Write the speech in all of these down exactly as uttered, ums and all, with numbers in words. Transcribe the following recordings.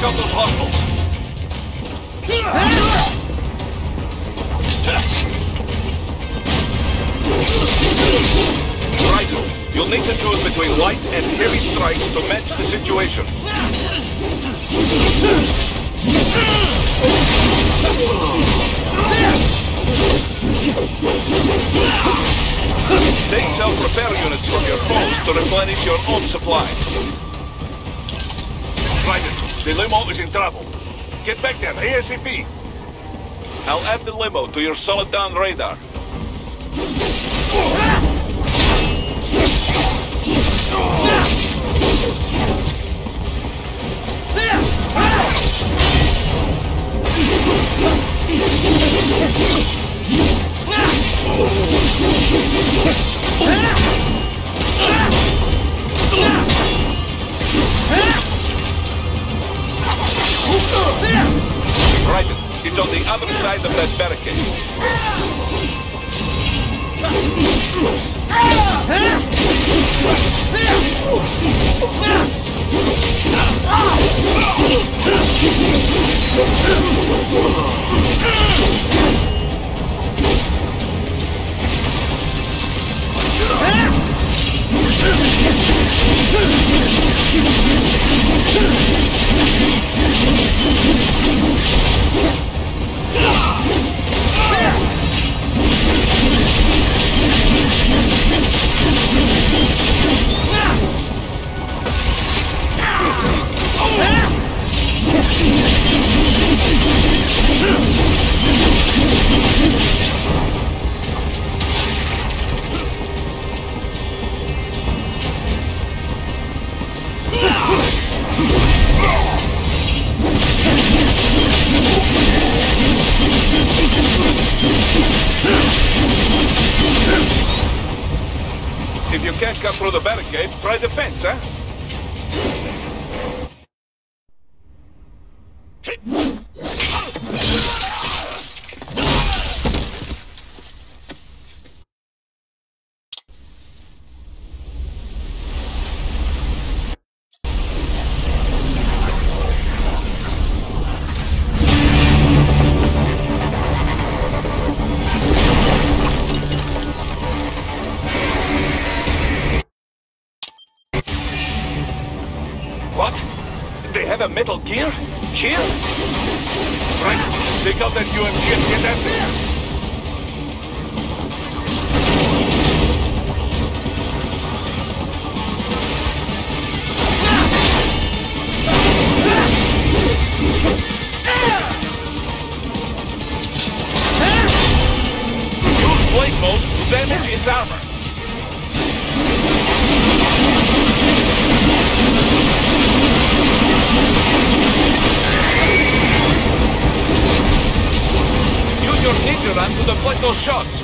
out those hostiles. Raiden, you'll need to choose between light and heavy strikes to match the situation. Take self-repair units from your foes to replenish your own supplies. Raiden, the limo is in trouble. Get back there, ASAP. I'll add the limo to your solid down radar. Right, it's on the other side of that barricade. If you can't cut through the barricade, try the fence, huh? What? They have a metal gear? Shield? Right, take out that U M G and get out there. Use blade mode to damage its armor. Use your ninja run to deflect those shots.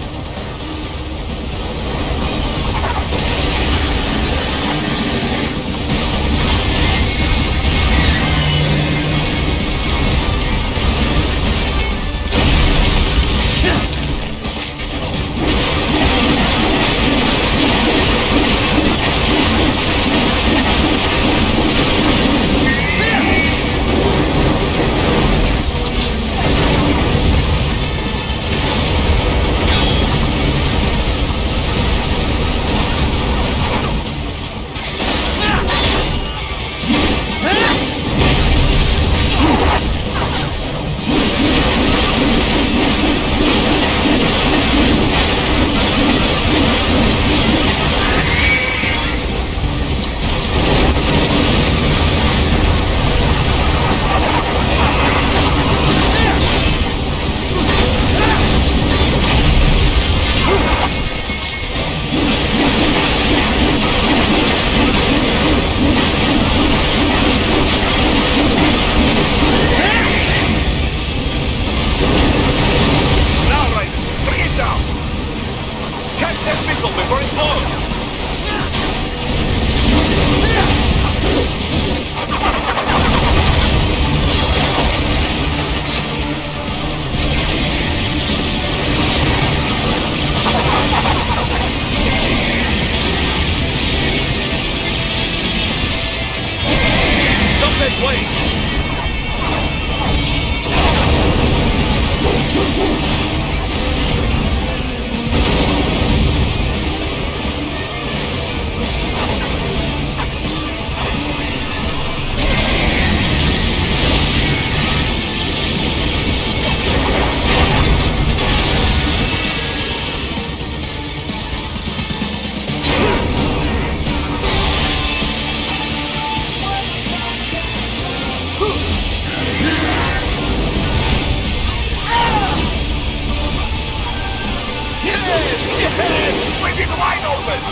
fucking wide open!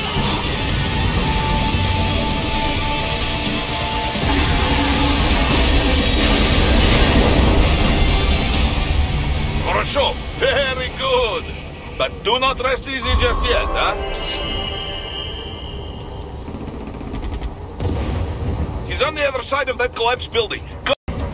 Хорошо, very good. But do not rest easy just yet, huh? He's on the other side of that collapsed building. Go.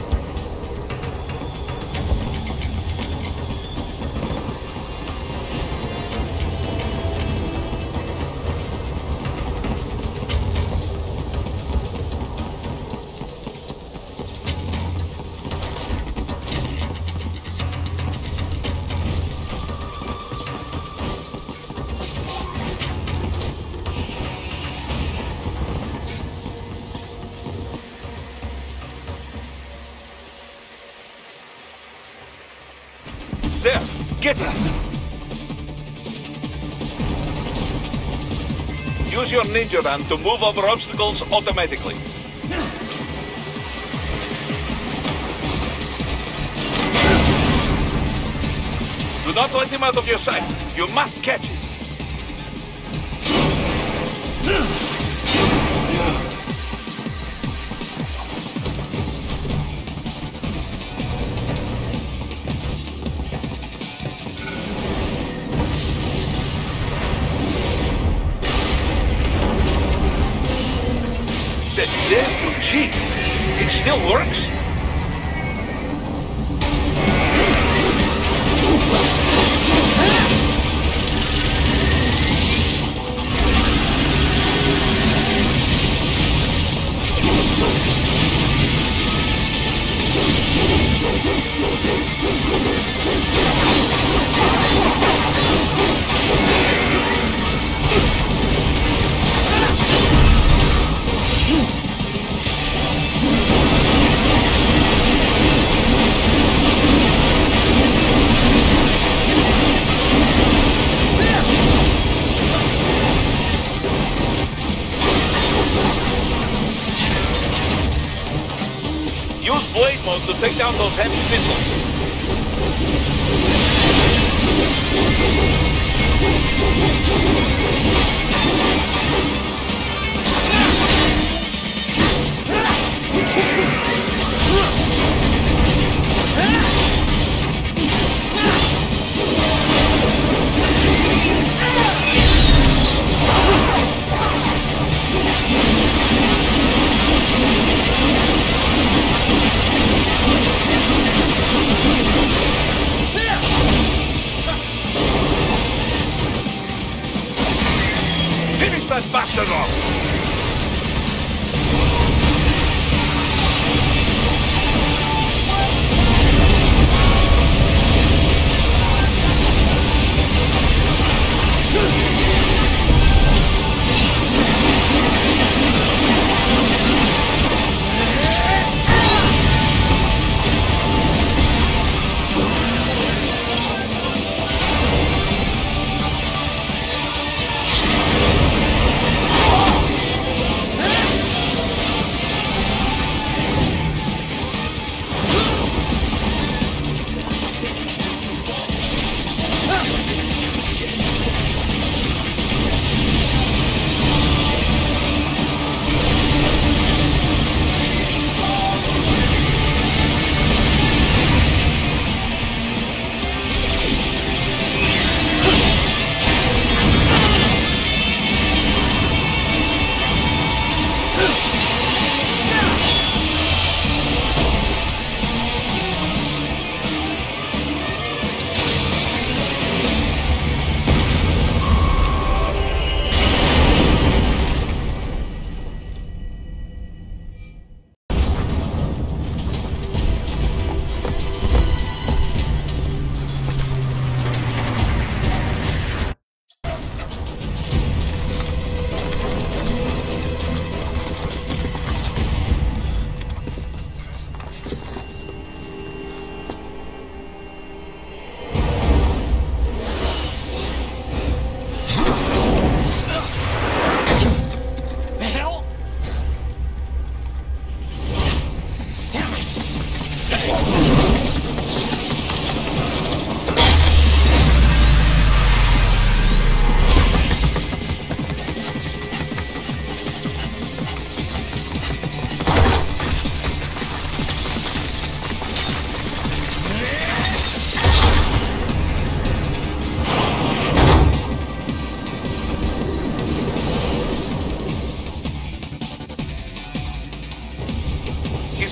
There, get it! Use your ninja ram to move over obstacles automatically. Do not let him out of your sight. You must catch it. That damn cheat. It still works? Use blade mode to take down those heavy missiles.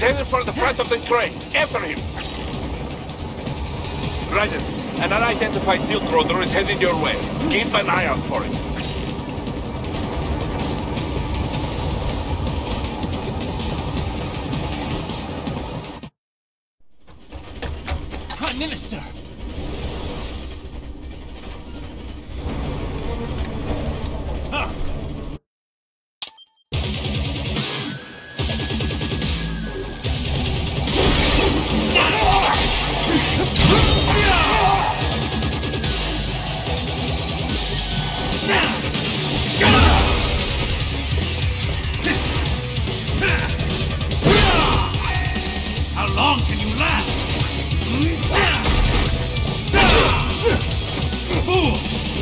headed for the front of the train. After him. Raiden, an unidentified Silk Roader is heading your way. Keep an eye out for it. Prime Minister! Huh. How long can you last? Fool!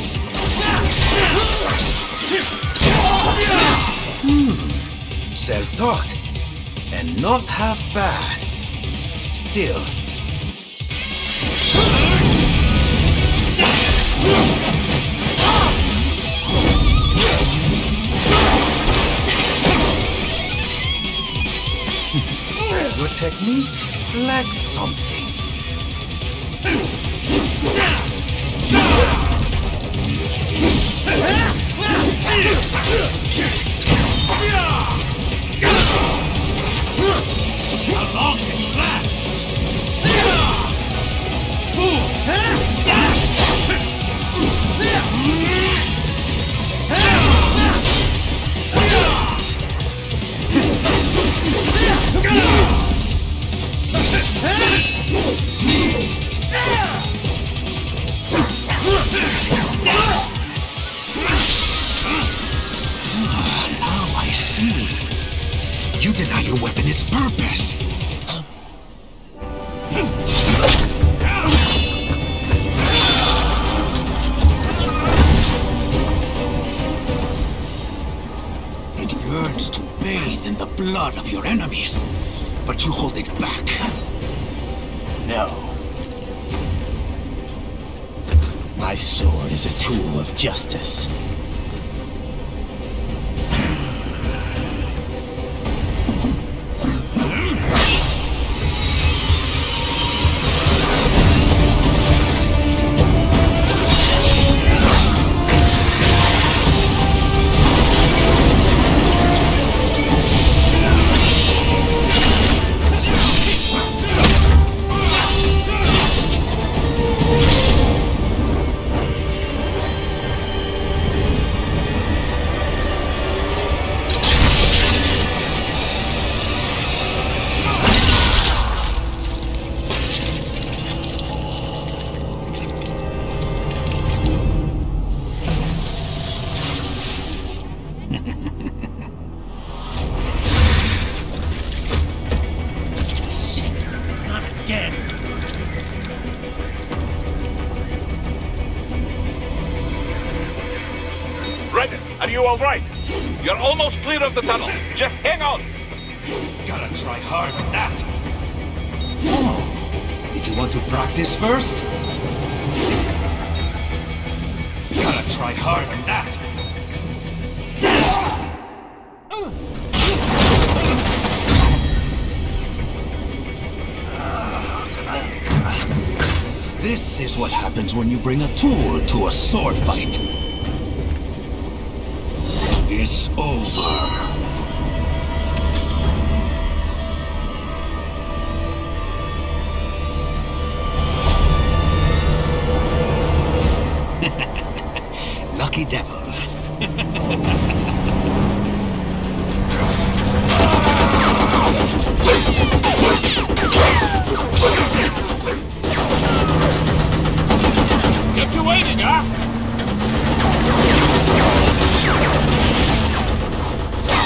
Hmm. Self-taught. And not half bad. Still. Your technique lacks something. How long can you last? Fool! Now I see. You deny your weapon its purpose. It yearns to bathe in the blood of your enemies, but you hold it back. No. My sword is a tool of justice. Shit! Not again! Raiden, are you alright? You're almost clear of the tunnel. Just hang on. Gotta try hard on that. Oh, did you want to practice first? Gotta try hard on that. This is what happens when you bring a tool to a sword fight. It's over. Lucky devil. Kept you waiting, huh?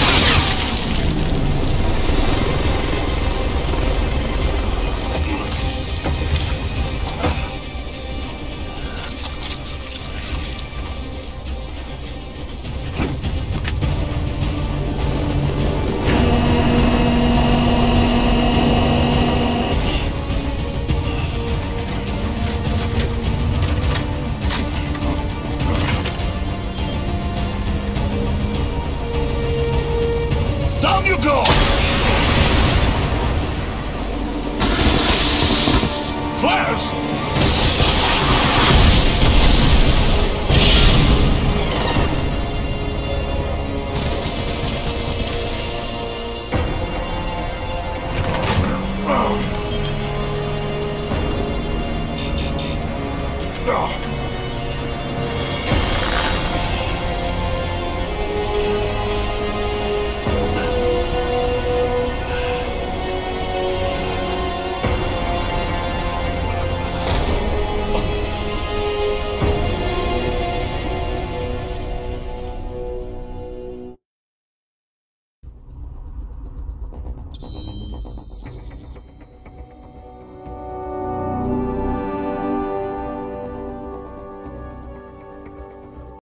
fires!